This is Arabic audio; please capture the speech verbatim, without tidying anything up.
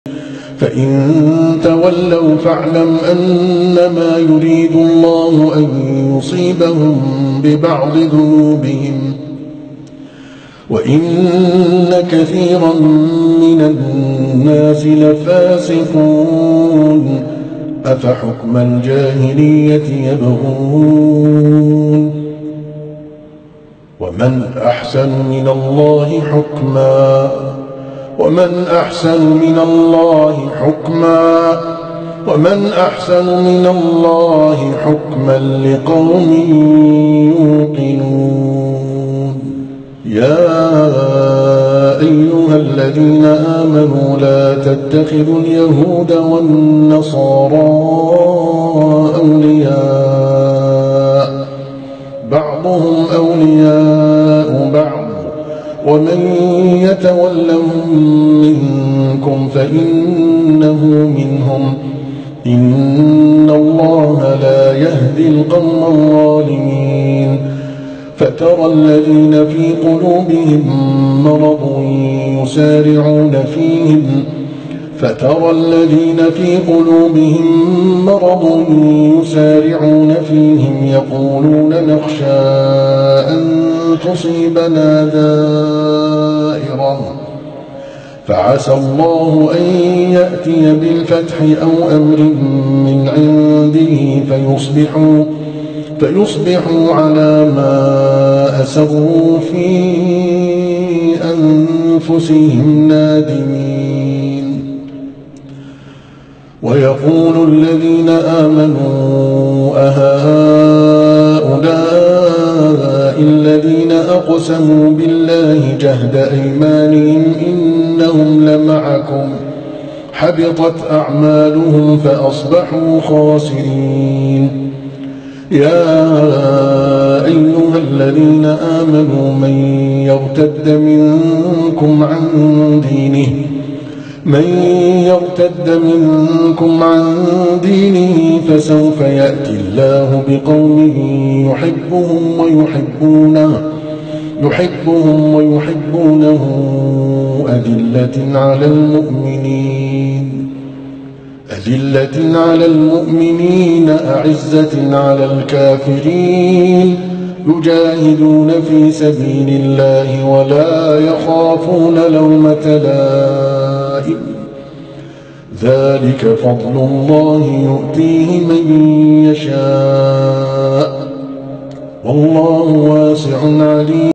فإن تولوا فاعلم أنما يريد الله أن يصيبهم ببعض ذنوبهم وإن كثيرا من الناس لفاسقون أفحكم الجاهلية يبغون ومن أحسن من الله حكما ومن أحسن من الله حكما ومن أحسن من الله حكما لقوم يوقنون يا أيها الذين آمنوا لا تتخذوا اليهود والنصارى أولياء بعضهم أولياء بعض ومن يتولهم منكم فإنه منهم إن الله لا يهدي القوم الظالمين فترى الذين في قلوبهم مرض يسارعون فيهم فترى الذين في قلوبهم مرض يسارعون فيهم يقولون نخشى أن تصيبنا دائرة فعسى الله أن يأتي بالفتح أو أمر من عنده فيصبحوا فيصبحوا على ما أسروا في أنفسهم نادمين ويقول الذين آمنوا أهؤلاء الذين أقسموا بالله جهد أيمانهم إنهم لمعكم حبطت أعمالهم فأصبحوا خاسرين يا أيها الذين آمنوا من يرتد منكم عن دينه من يرتد منكم عن دينه فسوف يأتي الله بقوم يحبهم ويحبونه يحبهم ويحبونه أذلة على المؤمنين أذلة على المؤمنين أعزة على الكافرين يجاهدون في سبيل الله ولا يخافون لومة لائم ذلك فضل الله يؤتيه من يشاء والله واسع عليم.